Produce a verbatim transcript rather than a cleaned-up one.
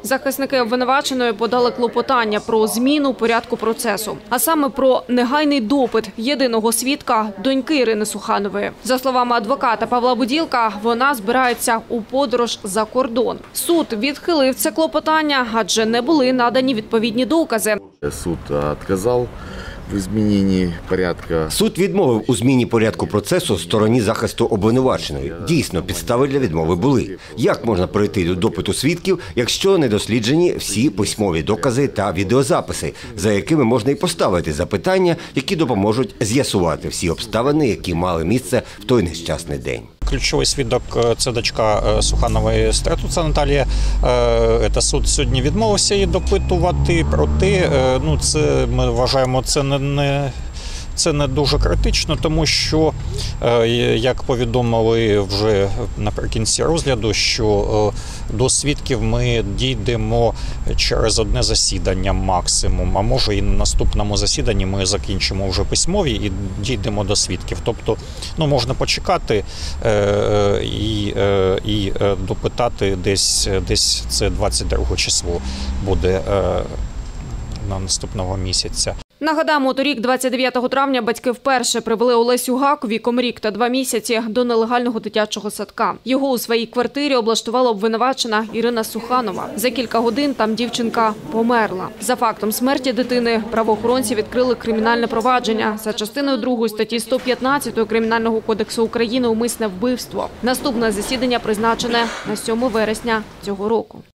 Захисники обвинуваченої подали клопотання про зміну порядку процесу, а саме про негайний допит єдиного свідка – доньки Ірини Суханової. За словами адвоката Павла Буділка, вона збирається у подорож за кордон. Суд відхилив це клопотання, адже не були надані відповідні докази. Суд відказав в зміненні порядку. Суд відмовив у зміні порядку процесу стороні захисту обвинуваченої. Дійсно, підстави для відмови були. Як можна перейти до допиту свідків, якщо не досліджені всі письмові докази та відеозаписи, за якими можна і поставити запитання, які допоможуть з'ясувати всі обставини, які мали місце в той нещасний день. Ключовий свідок – це дочка Суханової Стратуца Наталія. Це суд сьогодні відмовився її допитувати, проте ну, це, ми вважаємо, це не, не, це не дуже критично, тому що, як повідомили вже наприкінці розгляду, що до свідків ми дійдемо через одне засідання максимум, а може і на наступному засіданні ми закінчимо вже письмові і дійдемо до свідків. Тобто ну, можна почекати е, і, е, і допитати десь, десь це двадцять друге число буде е, на наступного місяця. Нагадаємо, торік, двадцять дев'ятого травня, батьки вперше привели Олесю Гак віком рік та два місяці до нелегального дитячого садка. Його у своїй квартирі облаштувала обвинувачена Ірина Суханова. За кілька годин там дівчинка померла. За фактом смерті дитини правоохоронці відкрили кримінальне провадження за частиною другої статті сто п'ятнадцять Кримінального кодексу України «Умисне вбивство». Наступне засідання призначене на сьоме вересня цього року.